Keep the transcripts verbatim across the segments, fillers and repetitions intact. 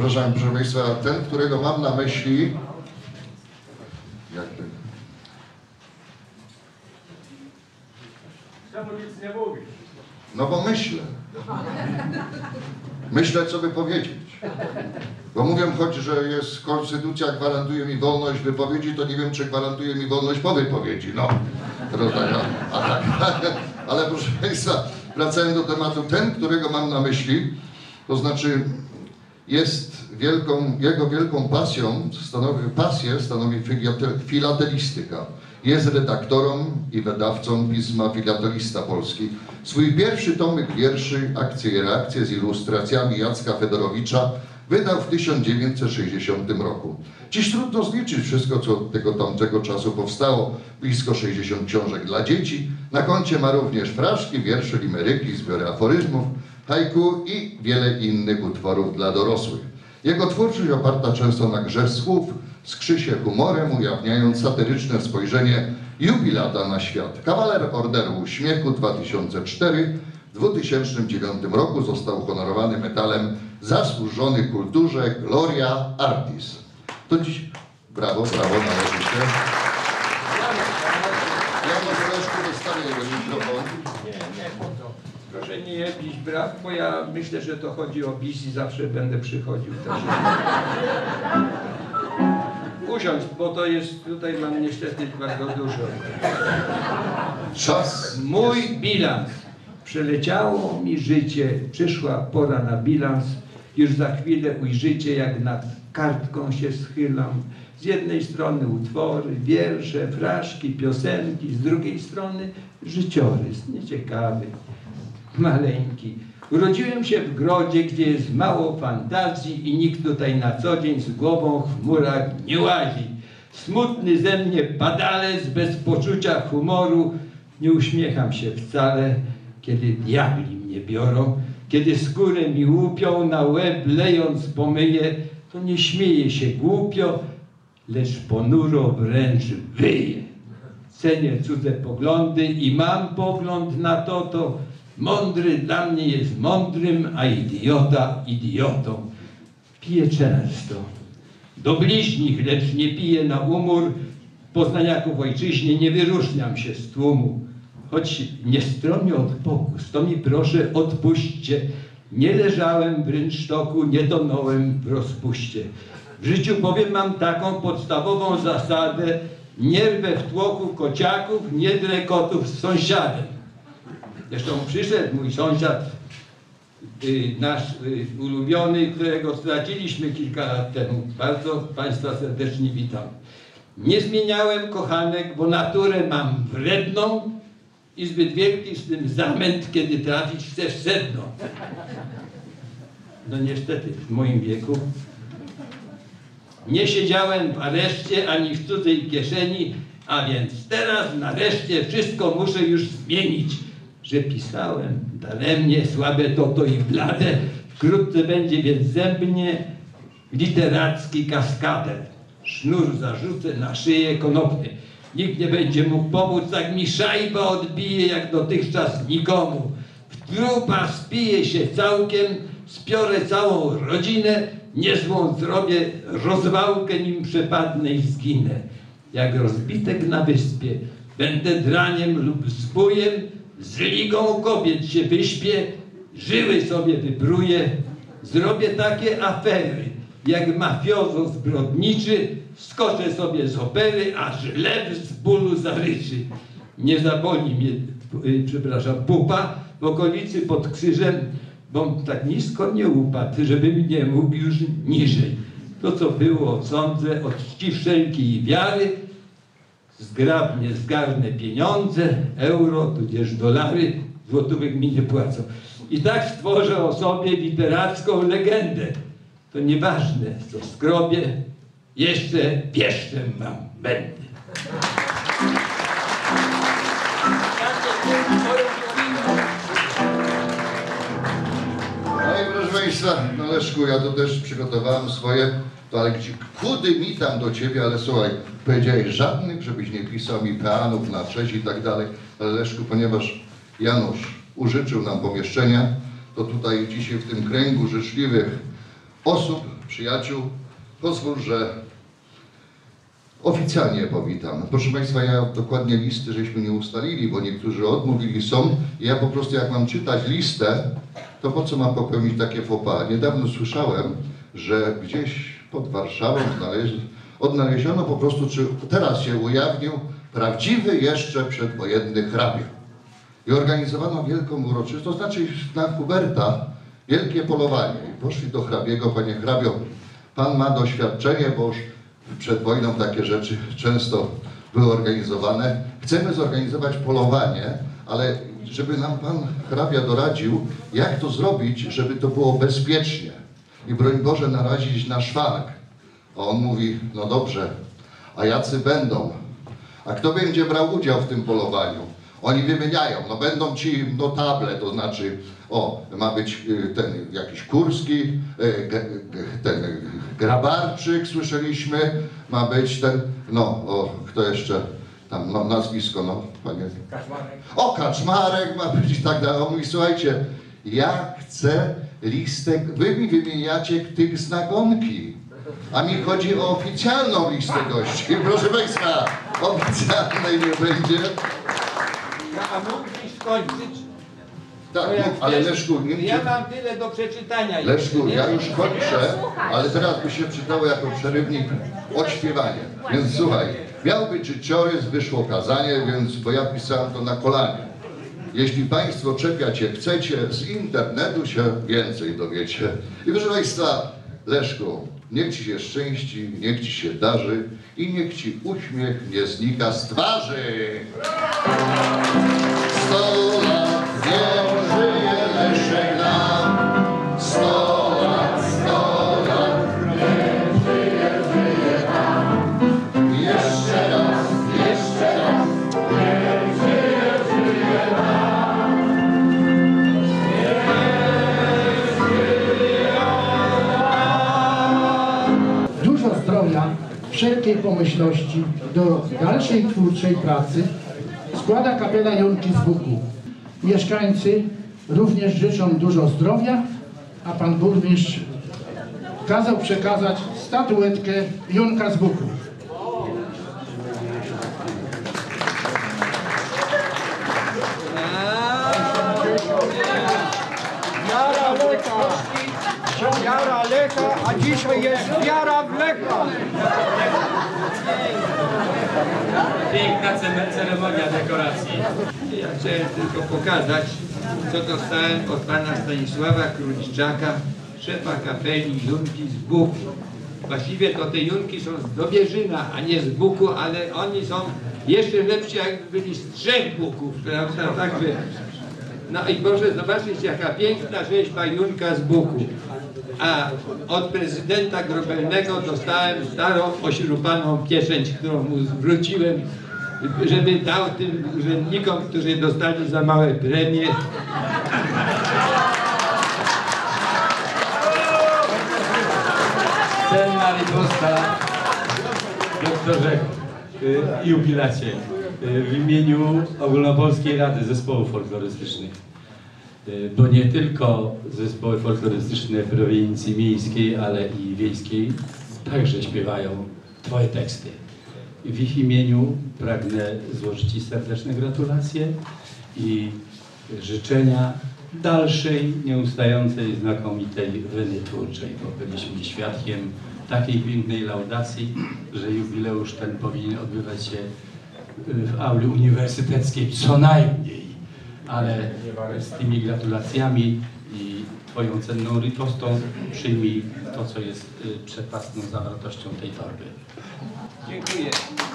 Przepraszam, proszę Państwa, ten, którego mam na myśli, jakby... Czemu nic nie mówisz? No bo myślę. Myślę, co by powiedzieć. Bo mówią choć, że jest konstytucja, gwarantuje mi wolność wypowiedzi, to nie wiem, czy gwarantuje mi wolność po wypowiedzi. No, rozdania. A tak. Ale proszę Państwa, wracając do tematu, ten, którego mam na myśli, to znaczy jest wielką, jego wielką pasją, stanowi, pasję stanowi filatelistyka. Jest redaktorem i wydawcą pisma Filatelista Polski. Swój pierwszy tomyk wierszy, akcje i reakcje z ilustracjami Jacka Fedorowicza wydał w tysiąc dziewięćset sześćdziesiątym roku. Dziś trudno zliczyć wszystko, co od tego tamtego czasu powstało. Blisko sześćdziesiąt książek dla dzieci. Na koncie ma również fraszki, wiersze, limeryki, zbiory aforyzmów, haiku i wiele innych utworów dla dorosłych. Jego twórczość oparta często na grze słów, skrzy się humorem, ujawniając satyryczne spojrzenie jubilata na świat. Kawaler Orderu Uśmiechu dwa tysiące cztery. W dwa tysiące dziewiątym roku został uhonorowany medalem zasłużony kulturze Gloria Artis. To dziś... Brawo, brawo, należy się. Ja może Leszku dostawię jego mikrofon. Nie, nie, po to. Proszę nie jeździć braw, bo ja myślę, że to chodzi o bis i zawsze będę przychodził też. Usiądź, bo to jest, tutaj mam niestety bardzo dużo. Czas. Mój bilans. Przeleciało mi życie, przyszła pora na bilans. Już za chwilę ujrzycie, jak nad kartką się schylam. Z jednej strony utwory, wiersze, fraszki, piosenki, z drugiej strony życiorys, nieciekawy, maleńki. Urodziłem się w grodzie, gdzie jest mało fantazji i nikt tutaj na co dzień z głową w chmurach nie łazi. Smutny ze mnie padalec, bez poczucia humoru, nie uśmiecham się wcale, kiedy diabli mnie biorą. Kiedy skórę mi łupią, na łeb lejąc pomyję, to nie śmieję się głupio, lecz ponuro wręcz wyję. Cenię cudze poglądy i mam pogląd na to, to mądry dla mnie jest mądrym, a idiota idiotą. Piję często, do bliźnich, lecz nie piję na umór. Poznaniaków ojczyźnie nie wyróżniam się z tłumu. Choć nie stromię od pokus, to mi proszę odpuśćcie. Nie leżałem w rynsztoku, nie tonąłem w rozpuście. W życiu bowiem mam taką podstawową zasadę: nie rwę w tłoku kociaków, nie drę kotów z sąsiadem. Zresztą przyszedł mój sąsiad, y, nasz y, ulubiony, którego straciliśmy kilka lat temu. Bardzo Państwa serdecznie witam. Nie zmieniałem kochanek, bo naturę mam wredną i zbyt wielki z tym zamęt, kiedy trafić chcesz w sedno. No niestety w moim wieku nie siedziałem w areszcie ani w cudzej kieszeni, a więc teraz nareszcie wszystko muszę już zmienić. Że pisałem daremnie, słabe to to i blade, wkrótce będzie więc ze mnie literacki kaskader. Sznur zarzucę na szyję konopny. Nikt nie będzie mógł pomóc, jak mi szajba odbije, jak dotychczas nikomu. W trupa spiję się całkiem, spiorę całą rodzinę, niezłą zrobię rozwałkę, nim przepadnę i zginę. Jak rozbitek na wyspie, będę draniem lub zbójem, z ligą kobiet się wyśpię, żyły sobie wybruję, zrobię takie afery, jak mafiozo zbrodniczy, skoczę sobie z opery, aż lew z bólu zaryczy. Nie zaboli mnie, yy, przepraszam, pupa w okolicy pod krzyżem, bo tak nisko nie upadł, żebym nie mógł już niżej. To, co było, sądzę, od czci wszelkiej wiary, zgrabnie zgarnę pieniądze, euro, tudzież dolary, złotówek mi nie płacą. I tak stworzę o sobie literacką legendę. To nieważne, co skrobię, jeszcze pieszczem wam będę. No i proszę Państwa, no Leszku, ja to też przygotowałem swoje, to ale gdzie, kudy mi tam do Ciebie, ale słuchaj, powiedziałeś żadnych, żebyś nie pisał mi peanów na cześć i tak dalej, ale Leszku, ponieważ Janusz użyczył nam pomieszczenia, to tutaj dzisiaj w tym kręgu życzliwych osób przyjaciół, pozwól, że oficjalnie powitam. Proszę Państwa, ja dokładnie listy żeśmy nie ustalili, bo niektórzy odmówili są. I ja po prostu jak mam czytać listę, to po co mam popełnić takie faux pas? Niedawno słyszałem, że gdzieś pod Warszawą odnaleziono po prostu, czy teraz się ujawnił, prawdziwy jeszcze przedwojenny hrabia. I organizowano wielką uroczystość, to znaczy na Huberta wielkie polowanie. I poszli do hrabiego, panie hrabio, pan ma doświadczenie, bo już przed wojną takie rzeczy często były organizowane. Chcemy zorganizować polowanie, ale żeby nam pan hrabia doradził, jak to zrobić, żeby to było bezpiecznie i broń Boże narazić na szwank. A on mówi, no dobrze, a jacy będą? A kto będzie brał udział w tym polowaniu? Oni wymieniają, no będą ci notable, to znaczy, o, ma być ten jakiś Kurski, ten Grabarczyk, słyszeliśmy, ma być ten, no, o, kto jeszcze, tam, no, nazwisko, no, panie. Kaczmarek. O, Kaczmarek ma być i tak dalej. On mówi, słuchajcie, ja chcę listek, wy mi wymieniacie tych z nagonki, a mi chodzi o oficjalną listę gości. Proszę Państwa, oficjalnej nie będzie. No, a mógłbyś skończyć? Tak, No jak no, ale chcesz, Leszku, nie ja mam tyle do przeczytania. Leszku, jeszcze, ja nie? już kończę, ale teraz by się przydało jako przerywnik odśpiewanie. Więc słuchaj, miał być życiorys, wyszło kazanie, więc, bo ja pisałem to na kolanie. Jeśli Państwo czepiać się chcecie, z internetu się więcej dowiecie. I proszę Państwa, Leszku, niech Ci się szczęści, niech Ci się darzy i niech Ci uśmiech nie znika z twarzy. Sto lat niech żyje Leszek nam, sto lat, sto lat, niech żyje, żyje nam. Jeszcze raz, jeszcze raz, niech żyje, żyje nam. Niech żyje nam. Dużo zdrowia, wszelkiej pomyślności do dalszej twórczej pracy składa kapela Jonki z Buku. Mieszkańcy również życzą dużo zdrowia, a pan burmistrz kazał przekazać statuetkę Jonka z Buku. Wiara Lecha, wiara Lecha, a dzisiaj jest wiara w Lecha. Piękna ce- ceremonia dekoracji. Ja chciałem tylko pokazać, co dostałem od pana Stanisława Króliczaka, szefa kapeli Junki z Buku. Właściwie to te Junki są z Dobierzyna, a nie z Buku, ale oni są jeszcze lepsi, jakby byli z trzech Buków, prawda? Tak by. No i proszę zobaczyć, jaka piękna rzeźba Junka z Buku. A od prezydenta Grobelnego dostałem starą, ośrupaną pieczęć, którą mu zwróciłem, żeby dał tym urzędnikom, którzy dostali za małe premie. Cenna riposta, doktorze y, jubilacie, y, w imieniu Ogólnopolskiej Rady Zespołów Folklorystycznych. Y, Bo nie tylko zespoły folklorystyczne prowincji miejskiej, ale i wiejskiej także śpiewają Twoje teksty. W ich imieniu pragnę złożyć Ci serdeczne gratulacje i życzenia dalszej, nieustającej, znakomitej weny twórczej, bo byliśmy świadkiem takiej pięknej laudacji, że jubileusz ten powinien odbywać się w auli uniwersyteckiej co najmniej, ale z tymi gratulacjami i Twoją cenną ripostą przyjmij to, co jest przepastną zawartością tej torby. Dziękuję.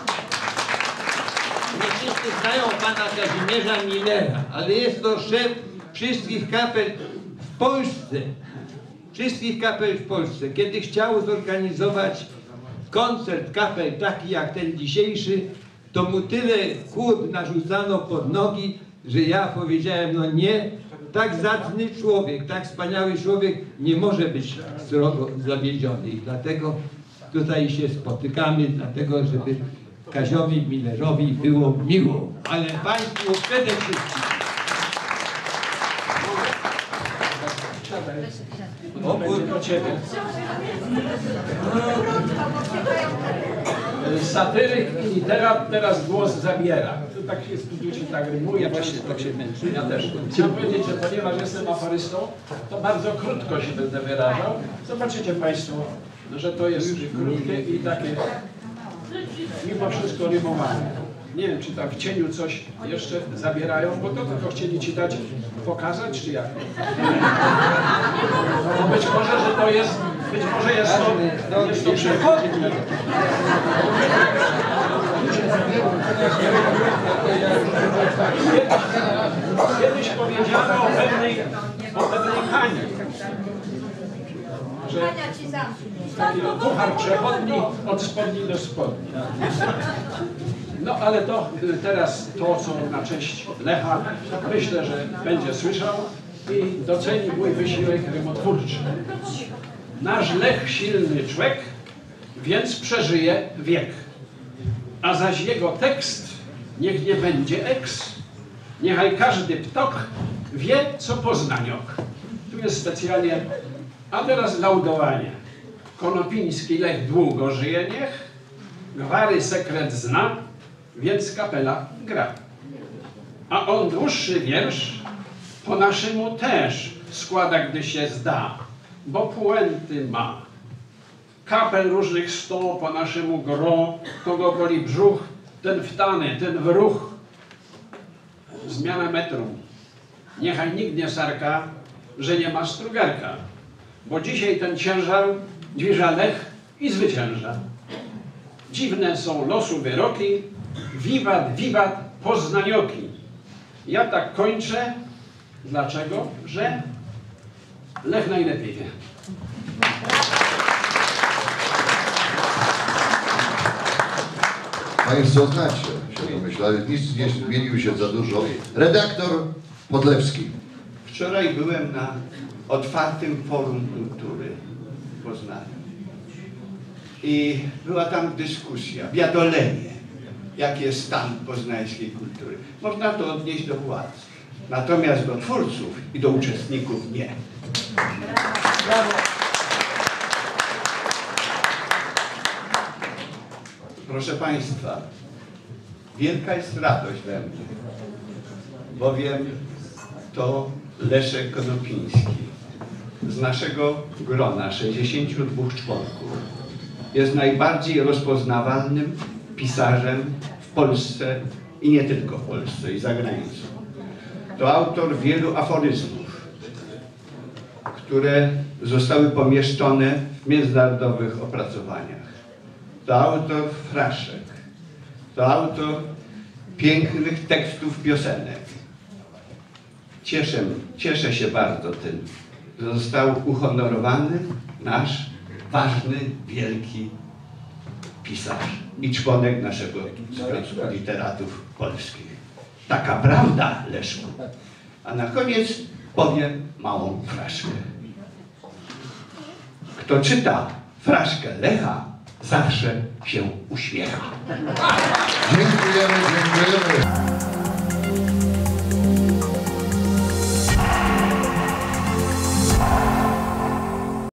Nie wszyscy znają pana Kazimierza Millera, ale jest to szef wszystkich kapel w Polsce. Wszystkich kapel w Polsce. Kiedy chciał zorganizować koncert kapel taki jak ten dzisiejszy, to mu tyle kłód narzucano pod nogi, że ja powiedziałem, no nie, tak zacny człowiek, tak wspaniały człowiek nie może być srogo zawiedziony. I dlatego tutaj się spotykamy, dlatego żeby Kaziowi Millerowi było miło, ale Państwu przede wszystkim. Siadaj. O, będzie do ciebie. Satyryk i literat teraz głos zabiera. To tak się ludzi tak rymuje, właśnie tak się męczy. Ja też. Chciałem powiedzieć, że ponieważ jestem aforystą, to bardzo krótko się będę wyrażał. Zobaczycie Państwo, że to jest krótkie i takie mimo wszystko rymowane. Nie wiem, czy tam w cieniu coś jeszcze zabierają, bo to tylko chcieli Ci dać pokazać, czy jak? Bo być może, że to jest, być może jest to, jest to przechodnie. Kiedyś powiedziano o pewnej, o pewnej Hanie, że taki puchar przechodni od spodni do spodni. No ale to teraz to, co na cześć Lecha, myślę, że będzie słyszał i doceni mój wysiłek rymotwórczy. Nasz Lech silny człek, więc przeżyje wiek. A zaś jego tekst niech nie będzie eks. Niechaj każdy ptok wie, co poznaniok. Tu jest specjalnie, a teraz laudowanie. Konopiński Lech długo żyje niech, gwary sekret zna, więc kapela gra. A on dłuższy wiersz po naszemu też składa, gdy się zda, bo puenty ma. Kapel różnych sto po naszemu gro, kogo boli brzuch, ten wtany, ten w ruch. Zmiana metrum. Niechaj nikt nie sarka, że nie ma strugarka, bo dzisiaj ten ciężar dźwiża Lech i zwycięża. Dziwne są losu wyroki, wiwat, wiwat, poznanioki. Ja tak kończę. Dlaczego? Że Lech najlepiej wie. Państwo znacie, się domyślę, ale nic nie zmienił się za dużo. Redaktor Podlewski. Wczoraj byłem na otwartym forum kultury w Poznaniu i była tam dyskusja, wiadolenie, jaki jest stan poznańskiej kultury. Można to odnieść do władz, natomiast do twórców i do uczestników nie. Brawo. Proszę Państwa, wielka jest radość we mnie, bowiem to Leszek Konopiński z naszego grona sześćdziesięciu dwóch członków jest najbardziej rozpoznawalnym pisarzem w Polsce i nie tylko w Polsce, i za granicą. To autor wielu aforyzmów, które zostały pomieszczone w międzynarodowych opracowaniach. To autor fraszek, to autor pięknych tekstów piosenek. Cieszę, cieszę się bardzo tym, że został uhonorowany nasz ważny, wielki pisarz i członek naszego Związku Literatów Polskich. Taka prawda, Leszku. A na koniec powiem małą fraszkę. Kto czyta fraszkę Lecha, zawsze się uśmiecha. Dziękujemy, dziękujemy.